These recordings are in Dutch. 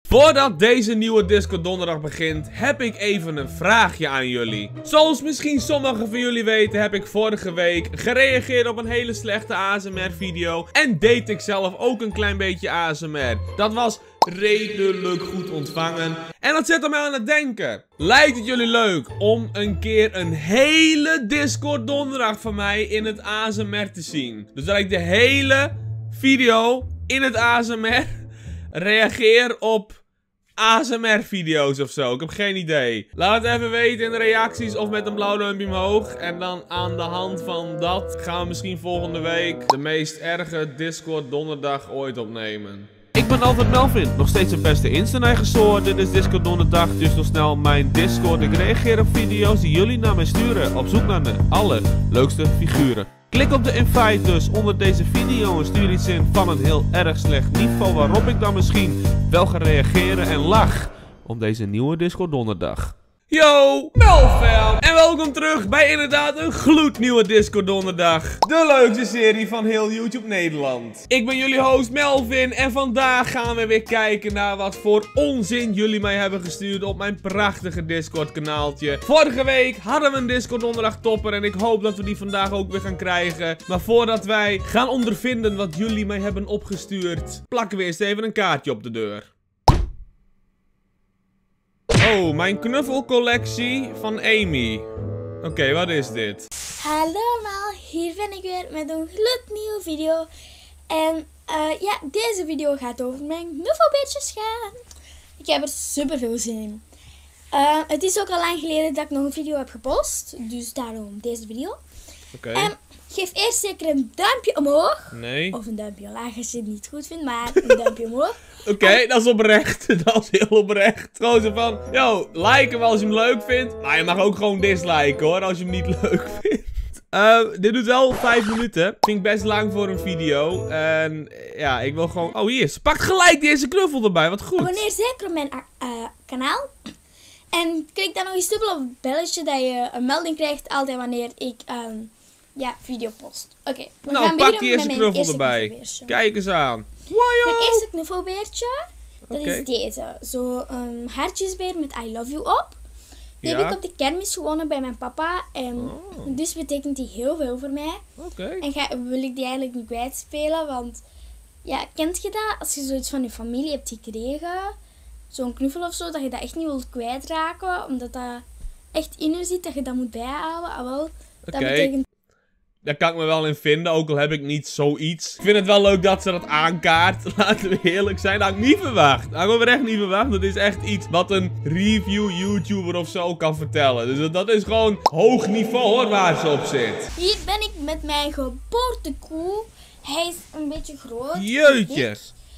Voordat deze nieuwe Discord donderdag begint, heb ik even een vraagje aan jullie. Zoals misschien sommigen van jullie weten, heb ik vorige week gereageerd op een hele slechte ASMR video. En deed ik zelf ook een klein beetje ASMR. Dat was redelijk goed ontvangen. En dat zet mij aan het denken. Lijkt het jullie leuk om een keer een hele Discord donderdag van mij in het ASMR te zien? Dus dat ik de hele video in het ASMR reageer op ASMR-video's of zo. Ik heb geen idee. Laat het even weten in de reacties of met een blauw duimpje omhoog. En dan aan de hand van dat gaan we misschien volgende week de meest erge Discord donderdag ooit opnemen. Ik ben altijd Melvin, nog steeds het beste Insta-eigen. Dit is Discord donderdag, dus nog snel mijn Discord. Ik reageer op video's die jullie naar mij sturen, op zoek naar de allerleukste figuren. Klik op de invite dus onder deze video en stuur iets in van een heel erg slecht niveau, waarop ik dan misschien wel ga reageren en lach om deze nieuwe Discord donderdag. Yo, Melfam! En welkom terug bij inderdaad een gloednieuwe Discord donderdag. De leukste serie van heel YouTube Nederland. Ik ben jullie host Melvin en vandaag gaan we weer kijken naar wat voor onzin jullie mij hebben gestuurd op mijn prachtige Discord kanaaltje. Vorige week hadden we een Discord donderdag topper en ik hoop dat we die vandaag ook weer gaan krijgen. Maar voordat wij gaan ondervinden wat jullie mij hebben opgestuurd, plakken we eerst even een kaartje op de deur. Oh, mijn knuffelcollectie van Amy. Oké, wat is dit? Hallo allemaal, hier ben ik weer met een gloednieuwe video. En ja, deze video gaat over mijn knuffelbeertjes gaan. Ik heb er super veel zin in. Het is ook al lang geleden dat ik nog een video heb gepost, dus daarom deze video. Oké. Geef eerst zeker een duimpje omhoog. Nee. Of een duimpje omlaag als je het niet goed vindt, maar een duimpje omhoog. Oké, dat is oprecht. Dat is heel oprecht. Gewoon zo van, yo, like hem als je hem leuk vindt. Maar je mag ook gewoon disliken hoor, als je hem niet leuk vindt. Dit doet wel 5 minuten. Vind ik best lang voor een video. En ja, ik wil gewoon... Oh, hier. Ze pakt gelijk deze knuffel erbij. Wat goed. Abonneer zeker op mijn kanaal. En klik dan nog eens dubbel op het belletje dat je een melding krijgt altijd wanneer ik video post. Oké, we gaan pak die beginnen met eerste mijn knuffel erbij. Kijk eens aan. Mijn eerste knuffelbeertje, dat is deze. Zo een hartjesbeer met I love you op. Die heb ik op de kermis gewonnen bij mijn papa. En dus betekent die heel veel voor mij. En wil ik die eigenlijk niet kwijtspelen. Want, ja, kent je dat? Als je zoiets van je familie hebt gekregen, zo'n knuffel of zo, dat je dat echt niet wilt kwijtraken. Omdat dat echt in je zit, dat je dat moet bijhouden. Ah, wel, dat betekent... Daar kan ik me wel in vinden, ook al heb ik niet zoiets. Ik vind het wel leuk dat ze dat aankaart. Laten we eerlijk zijn. Dat had ik niet verwacht. Dat had ik echt niet verwacht. Dat is echt iets wat een review YouTuber of zo kan vertellen. Dus dat is gewoon hoog niveau hoor, waar ze op zit. Hier ben ik met mijn geboortekoe. Hij is een beetje groot. Jeetje.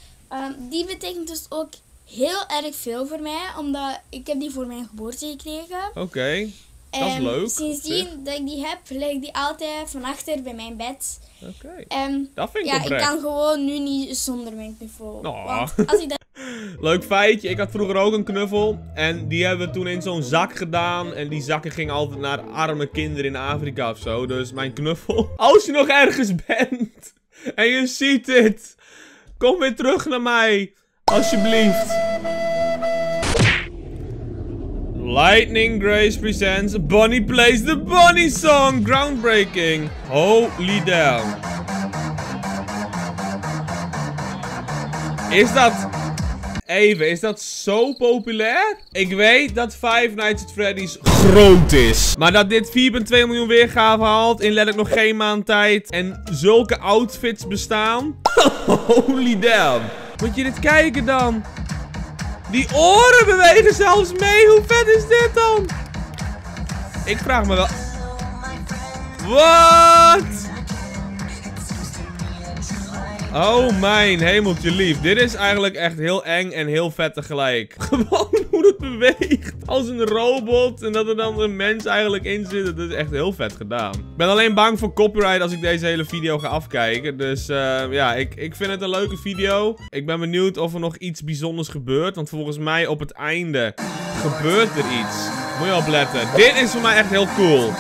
Die betekent dus ook heel erg veel voor mij. Omdat ik heb die voor mijn geboorte gekregen. Oké. Dat is leuk. Sindsdien dat ik die heb, leg ik die altijd van achter bij mijn bed. Dat vind ik oprecht. Ik kan gewoon nu niet zonder mijn knuffel. Want als ik dat... Leuk feitje, ik had vroeger ook een knuffel. En die hebben we toen in zo'n zak gedaan. En die zakken gingen altijd naar arme kinderen in Afrika of zo. Dus mijn knuffel. Als je nog ergens bent en je ziet dit, kom weer terug naar mij. Alsjeblieft. Lightning Grace presents Bonnie Plays the Bonnie Song. Groundbreaking. Holy damn. Is dat zo populair? Ik weet dat Five Nights at Freddy's groot is. Maar dat dit 4,2 miljoen weergaven haalt in letterlijk nog geen maand tijd. En zulke outfits bestaan. Holy damn. Moet je dit kijken dan? Die oren bewegen zelfs mee. Hoe vet is dit dan? Ik vraag me wel... Wat? Oh mijn hemeltje lief. Dit is eigenlijk echt heel eng en heel vet tegelijk. Gewoon hoe het beweegt. Als een robot. En dat er dan een mens eigenlijk in zit. Dat is echt heel vet gedaan. Ik ben alleen bang voor copyright als ik deze hele video ga afkijken. Dus ja, ik vind het een leuke video. Ik ben benieuwd of er nog iets bijzonders gebeurt. Want volgens mij op het einde gebeurt er iets. Moet je opletten. Dit is voor mij echt heel cool.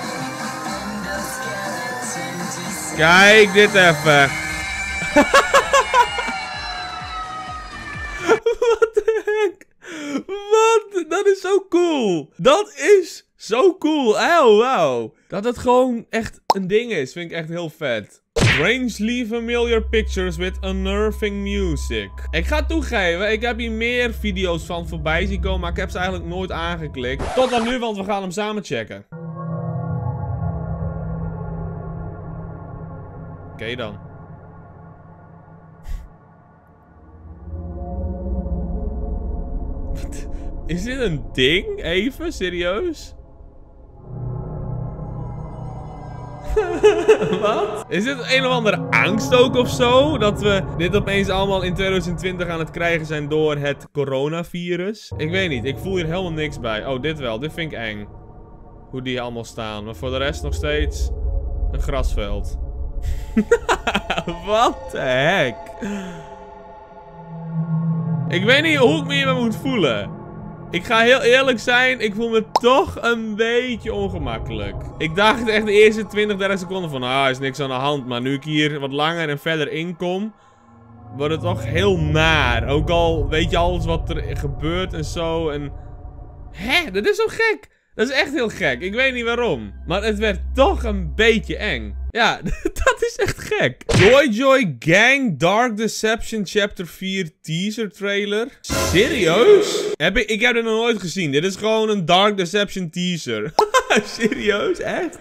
Kijk dit even. Wat de cool. Dat is zo cool. Oh, wow. Dat het gewoon echt een ding is. Vind ik echt heel vet. Strangely familiar pictures with unnerving music. Ik ga toegeven, ik heb hier meer video's van voorbij zien komen, maar ik heb ze eigenlijk nooit aangeklikt. Tot dan nu, want we gaan hem samen checken. Oké dan. Is dit een ding? Even, serieus? Wat? Is dit een of andere angst ook of zo? Dat we dit opeens allemaal in 2020 aan het krijgen zijn door het coronavirus? Ik weet niet, ik voel hier helemaal niks bij. Oh, dit wel, dit vind ik eng. Hoe die allemaal staan. Maar voor de rest nog steeds een grasveld. Wat de heck? Ik weet niet hoe ik me hierbij moet voelen. Ik ga heel eerlijk zijn, ik voel me toch een beetje ongemakkelijk. Ik dacht echt de eerste 20, 30 seconden van, ah, is niks aan de hand. Maar nu ik hier wat langer en verder in kom, wordt het toch heel naar. Ook al weet je alles wat er gebeurt en zo. En hè, dat is zo gek. Dat is echt heel gek. Ik weet niet waarom. Maar het werd toch een beetje eng. Ja, dat is echt gek. Joy Joy Gang Dark Deception Chapter 4 teaser trailer. Serieus? Ik heb dit nog nooit gezien. Dit is gewoon een Dark Deception teaser. Serieus? Echt?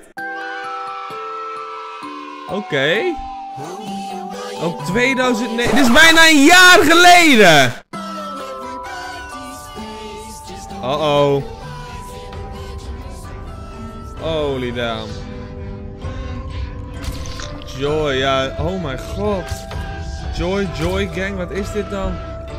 Oké. Ook 2009. Dit is bijna een jaar geleden. Uh-oh. Holy damn. Joy, ja. Oh mijn god. Joy Gang, wat is dit dan?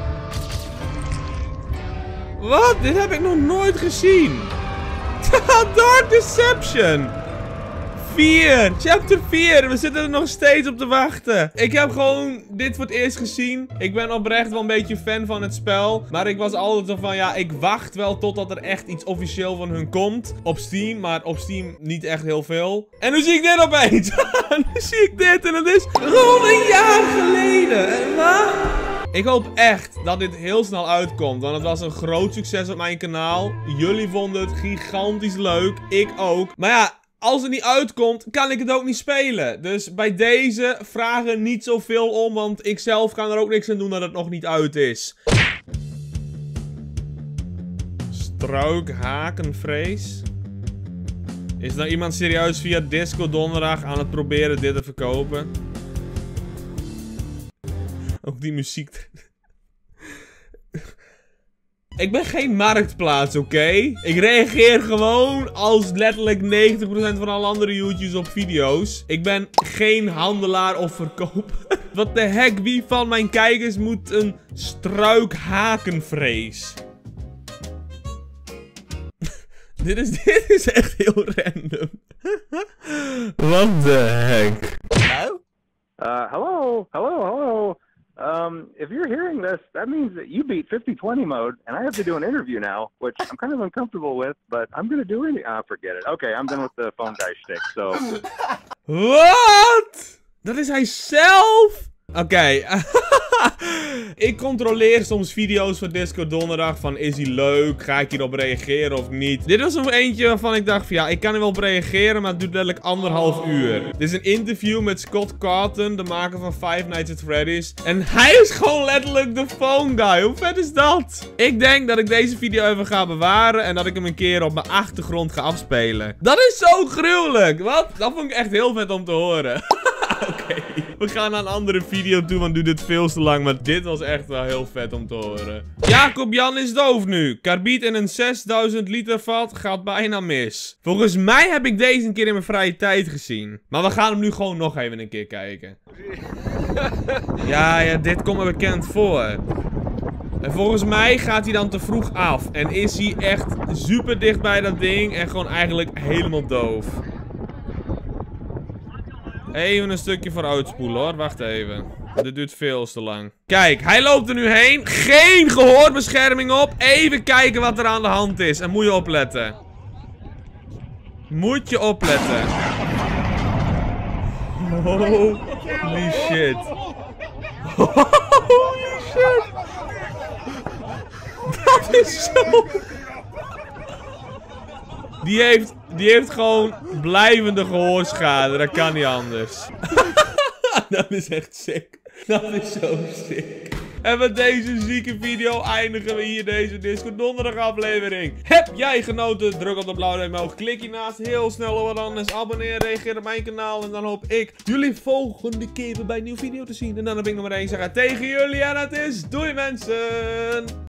Wat? Dit heb ik nog nooit gezien. Dark Deception. 4. Chapter 4. We zitten er nog steeds op te wachten. Ik heb gewoon dit voor het eerst gezien. Ik ben oprecht wel een beetje fan van het spel. Maar ik was altijd zo van, ja, ik wacht wel totdat er echt iets officieel van hun komt. Op Steam, maar op Steam niet echt heel veel. En nu zie ik dit opeens. Nu zie ik dit en het is gewoon een jaar geleden. En wat? Ik hoop echt dat dit heel snel uitkomt, want het was een groot succes op mijn kanaal. Jullie vonden het gigantisch leuk. Ik ook. Maar ja, als het niet uitkomt, kan ik het ook niet spelen. Dus bij deze vragen niet zoveel om, want ik zelf kan er ook niks aan doen dat het nog niet uit is. Struikhakenvrees. Is er nou iemand serieus via Discord donderdag aan het proberen dit te verkopen? Ook die muziek. Ik ben geen marktplaats, oké? Ik reageer gewoon als letterlijk 90% van alle andere YouTubers op video's. Ik ben geen handelaar of verkoper. Wat de heck, wie van mijn kijkers moet een struikhakenvrees? Dit is echt heel random. What the heck? Hello? Hello. If you're hearing this, that means that you beat 50-20 mode, and I have to do an interview now, which I'm kind of uncomfortable with, but I'm gonna do it. Forget it. Okay, I'm done with the phone guy shtick, so... Wat? Dat is hij zelf? Oké. Ik controleer soms video's van Discord donderdag van is hij leuk, ga ik hierop reageren of niet. Dit was nog eentje waarvan ik dacht van ja, ik kan er wel op reageren, maar het duurt letterlijk 1,5 uur. Dit is een interview met Scott Cawthon, de maker van Five Nights at Freddy's. En hij is gewoon letterlijk de phone guy. Hoe vet is dat? Ik denk dat ik deze video even ga bewaren en dat ik hem een keer op mijn achtergrond ga afspelen. Dat is zo gruwelijk. Wat? Dat vond ik echt heel vet om te horen. Oké, we gaan naar een andere video toe, want duurt dit veel te lang. Maar dit was echt wel heel vet om te horen. Jacob Jan is doof nu. Karbiet in een 6000 liter vat gaat bijna mis. Volgens mij heb ik deze een keer in mijn vrije tijd gezien. Maar we gaan hem nu gewoon nog even een keer kijken. Ja, dit komt me bekend voor. En volgens mij gaat hij dan te vroeg af. En is hij echt super dicht bij dat ding en gewoon eigenlijk helemaal doof. Even een stukje vooruit spoelen hoor, wacht even. Dit duurt veel te lang. Kijk, hij loopt er nu heen. Geen gehoorbescherming op. Even kijken wat er aan de hand is. En moet je opletten. Moet je opletten. Holy shit. Holy shit. Dat is zo... Die heeft gewoon blijvende gehoorschade. Dat kan niet anders. Dat is echt sick. Dat is zo sick. En met deze zieke video eindigen we hier deze Disco Donderdag aflevering. Heb jij genoten? Druk op de blauwe duim omhoog. Klik hiernaast heel snel op wat anders. Abonneer, reageer op mijn kanaal. En dan hoop ik jullie volgende keer weer bij een nieuwe video te zien. En dan heb ik nog maar één zeggen tegen jullie. En dat is doei mensen.